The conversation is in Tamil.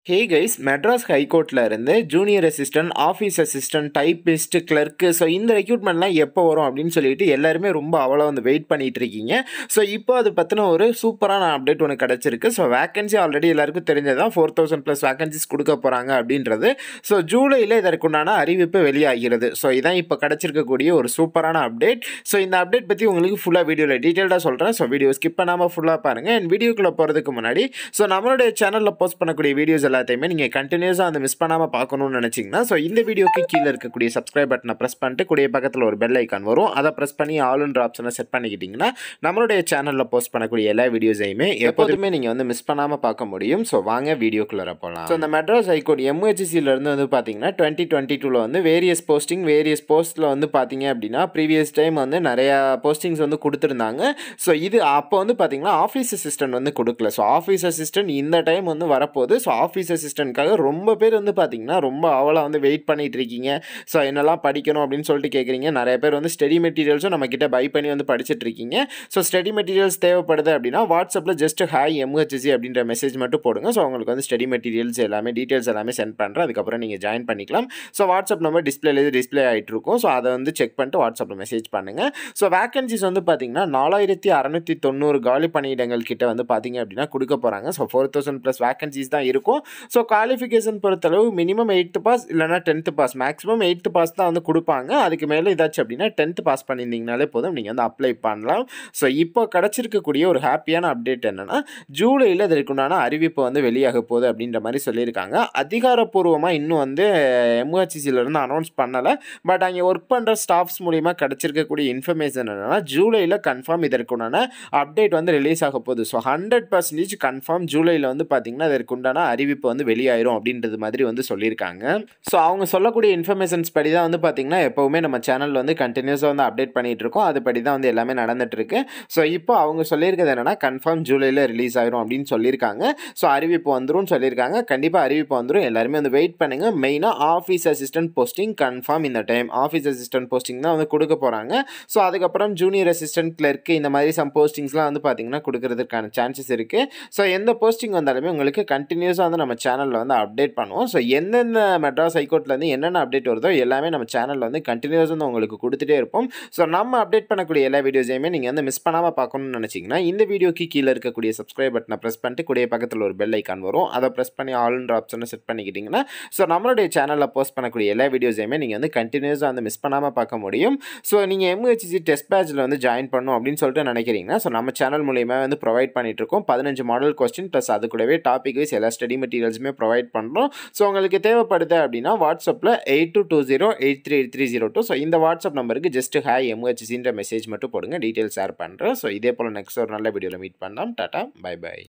Hey guys, Madras High Courtல இருந்து junior assistant, office assistant, typist, clerk, so இந்த ரெக்ரூட்மெண்ட்லாம் எப்போ வரும் அப்படின்னு சொல்லிட்டு எல்லாருமே ரொம்ப அவ்வளோ வந்து வெயிட் பண்ணிட்டு இருக்கீங்க. ஸோ இப்போ அது பற்றின ஒரு சூப்பரான அப்டேட் ஒன்று கிடச்சிருக்கு. ஸோ வேகன்சி ஆல்ரெடி எல்லாருக்கும் தெரிஞ்சதான் 4000+ வேகன்சிஸ் கொடுக்க போகிறாங்க அப்படின்றது. ஸோ ஜூலையில் இதற்குண்டான அறிவிப்பு வெளியாகிறது. ஸோ இதான் இப்போ கிடச்சிருக்கக்கூடிய ஒரு சூப்பரான அப்டேட். ஸோ இந்த அப்டேட் பற்றி உங்களுக்கு ஃபுல்லாக வீடியோவில் டீட்டெயில்டாக சொல்கிறேன். ஸோ வீடியோ ஸ்கிப் பண்ணாமல் ஃபுல்லாக பாருங்கள். அண்ட் வீடியோக்குள்ளே போகிறதுக்கு முன்னாடி ஸோ நம்மளுடைய சேனலில் போஸ்ட் பண்ணக்கூடிய வீடியோஸ் எல்லாத்தையுமே நீங்கள் கண்டினியூஸாக அந்த மிஸ் பண்ணாமல் பார்க்கணும்னு நினச்சிங்கன்னா ஸோ இந்த வீடியோக்கு கீழே இருக்கக்கூடிய சப்ஸ்கிரைப் பட்டனை ப்ரெஸ் பண்ணிட்டு கூடிய பக்கத்தில் ஒரு பெல் ஐக்கான் வரும். அதை ப்ரெஸ் பண்ணி ஆல்ன்ற ஆப்ஷனை செட் பண்ணிக்கிட்டிங்கன்னா நம்மளுடைய சேனலில் போஸ்ட் பண்ணக்கூடிய எல்லா வீடியோஸையுமே எப்போதுமே நீங்கள் வந்து மிஸ் பண்ணாமல் பார்க்க முடியும். ஸோ வாங்க வீடியோக்குள்ளே போகலாம். ஸோ இந்த மெட்ராஸ் ஹைகோர்ட் எம்ஹெச்சிசிலேருந்து வந்து பார்த்தீங்கன்னா 2022 வந்து வேரியஸ் போஸ்ட்டில் வந்து பார்த்தீங்க அப்படின்னா ப்ரீவியஸ் டைம் வந்து நிறையா போஸ்டிங்ஸ் வந்து கொடுத்துருந்தாங்க. ஸோ இது அப்போ வந்து பார்த்தீங்கன்னா ஆஃபீஸ் அசிஸ்டன்ட் வந்து கொடுக்கல. ஸோ ஆஃபீஸ் அசிஸ்டன்ட் இந்த டைம் வந்து வரப்போகுது. ஸோ ஆஃபீஸ் அசிஸ்டன்ட்காக ரொம்ப பேர் வந்து பார்த்தீங்கன்னா ரொம்ப அவளாக வந்து வெயிட் பண்ணிட்டு இருக்கீங்க. ஸோ என்னெல்லாம் படிக்கணும் அப்படின்னு சொல்லிட்டு கேட்குறீங்க. நிறைய பேர் வந்து ஸ்டடி மெட்டீரியல்ஸும் நம்மக்கிட்ட பை பண்ணி வந்து படிச்சுட்டு இருக்கீங்க. ஸோ ஸ்டடி மெட்டீரியல்ஸ் தேவைப்படுது அப்படின்னா வாட்ஸ்அப்பில் ஜஸ்ட் ஹாய் எம்ஹெச்சி அப்படின்ற மெசேஜ் மட்டும் போடுங்க. ஸோ உங்களுக்கு வந்து ஸ்டடி மெட்டீரியல்ஸ் எல்லாமே டீட்டெயில்ஸ் எல்லாமே சென்ட் பண்ணுறேன். அதுக்கப்புறம் நீங்கள் ஜாயின் பண்ணிக்கலாம். ஸோ வாட்ஸ்அப் நம்பர் டிஸ்பிளே ஆகிட்டு இருக்கும். ஸோ அதை வந்து செக் பண்ணிட்டு வாட்ஸ்அப்பில் மெசேஜ் பண்ணுங்கள். ஸோ வேகன்சிஸ் வந்து பார்த்தீங்கன்னா 4690 காலி பணியிடங்கள் கிட்ட வந்து பார்த்தீங்க அப்படின்னா கொடுக்க போகிறாங்க. ஸோ 4000+ வேகன்சிஸ் தான் இருக்கும். ஸோ குவாலிஃபிகேஷன் பொறுத்தளவு மினிமம் 8th பாஸ் இல்லைனா 10th pass, maximum 8th pass தான் வந்து கொடுப்பாங்க. அதுக்கு மேலே ஏதாச்சும் அப்படின்னா 10th பாஸ் பண்ணியிருந்தீங்கனாலே போதும், நீங்கள் வந்து அப்ளை பண்ணலாம். ஸோ இப்போ கிடச்சிருக்கக்கூடிய ஒரு ஹாப்பியான அப்டேட் என்னென்னா ஜூலையில் இதற்குண்டான அறிவிப்பு வந்து வெளியாக போகுது அப்படின்ற மாதிரி சொல்லியிருக்காங்க. அதிகாரப்பூர்வமாக இன்னும் வந்து எம்ஹெச்சிசிலேருந்து அனௌன்ஸ் பண்ணலை. பட் அங்கே ஒர்க் பண்ணுற ஸ்டாஃப்ஸ் மூலிமா கிடச்சிருக்கக்கூடிய இன்ஃபர்மேஷன் என்னென்னா ஜூலையில் கன்ஃபார்ம் இதற்குண்டான அப்டேட் வந்து ரிலீஸ் ஆக போகுது. ஸோ 100% கன்ஃபார்ம் ஜூலையில் வந்து பார்த்திங்கன்னா இதற்குண்டான அறிவிப்பு வந்து வெளியாயிரும் அப்படின்றது மாதிரி வந்து சொல்லியிருக்காங்க. ஸோ அவங்க சொல்லக்கூடிய இன்ஃபர்மேஷன்ஸ் படி தான் வந்து பார்த்திங்கன்னா எப்போவுமே நம்ம சேனலில் வந்து கண்டினியூஸாக வந்து அப்டேட் பண்ணிகிட்டு இருக்கோம். அதுபடி தான் வந்து எல்லாமே நடந்துட்டு இருக்கு. ஸோ இப்போ அவங்க சொல்லியிருக்கிறது என்னென்னா கன்ஃபார்ம் ஜூலையில் ரிலீஸ் ஆயிரும் அப்படின்னு சொல்லியிருக்காங்க. ஸோ அறிவிப்பு வந்துடும் சொல்லியிருக்காங்க. கண்டிப்பாக அறிவிப்பு வந்துடும். எல்லாருமே வந்து வெயிட் பண்ணுங்கள். மெயினாக ஆஃபீஸ் அசிஸ்டன்ட் போஸ்டிங் கன்ஃபார்ம் இந்த டைம் ஆஃபீஸ் அசிஸ்டன்ட் போஸ்டிங் தான் வந்து கொடுக்க போகிறாங்க. ஸோ அதுக்கப்புறம் ஜூனியர் அசிஸ்டன்ட், கிளர்க் இந்த மாதிரி சம் போஸ்டிங்ஸ்லாம் வந்து பார்த்திங்கன்னா கொடுக்கறதுக்கான சான்சஸ் இருக்குது. ஸோ எந்த போஸ்டிங் வந்தாலுமே உங்களுக்கு கண்டினியூஸாக வந்து நம்ம சேனலில் வந்து அப்டேட் பண்ணுவோம். ஸோ எந்தெந்த மெட்ராஸ் ஹைகோர்ட்லேருந்து என்னென்ன அப்டேட் வருதோ எல்லாமே நம்ம சேனலில் வந்து கண்டினியூஸாக வந்து உங்களுக்கு கொடுத்துட்டே இருப்போம். ஸோ நம்ம அப்டேட் பண்ணக்கூடிய எல்லா வீடியோஸையுமே நீங்கள் வந்து மிஸ் பண்ணாமல் பார்க்கணும்னு நினச்சிங்கன்னா இந்த வீடியோக்கு கீழே இருக்கக்கூடிய சப்ஸ்கிரைப் பட்டனை ப்ரெஸ் பண்ணிட்டு கூடிய பக்கத்தில் ஒரு பெல் ஐக்கான் வரும். அதை ப்ரெஸ் பண்ணி ஆல்ன்ற ஆப்ஷனை செட் பண்ணிக்கிட்டிங்கன்னா ஸோ நம்மளுடைய சேனலில் போஸ்ட் பண்ணக்கூடிய எல்லா வீடியோஸையுமே நீங்கள் வந்து கண்டினியூஸாக வந்து மிஸ் பண்ணாமல் பார்க்க முடியும். ஸோ நீங்கள் எம்ஹெச்சிசி டெஸ்ட் பேட்சில் வந்து ஜாயின் பண்ணணும் அப்படின்னு சொல்லிட்டு நினைக்கிறீங்கன்னா ஸோ நம்ம சேனல் மூலியமாக வந்து ப்ரொவைட் பண்ணிட்டு இருக்கோம். 15 மாடல் கொஸ்டின் ப்ளஸ் அது கூடவே டாபிக் வைஸ் எல்லா ஸ்டடி மெட்டீரியல்ஸுமே ப்ரொவைட் பண்ணுறோம். ஸோ உங்களுக்கு தேவைப்படுது அப்படின்னா வாட்ஸ்அப்பில் 8220838302 ஸோ இந்த வாட்ஸ்அப் நம்பருக்கு ஜஸ்ட் ஹாய் எம்ஹெச்சின்ற மெசேஜ் மட்டும் போடுங்க. டீட்டெயில்ஸ் ஷேர் பண்ணுறேன். ஸோ இதே போல் நெக்ஸ்ட் ஒரு நல்ல வீடியோவில் மீட் பண்ணலாம். டாடா, பை பை.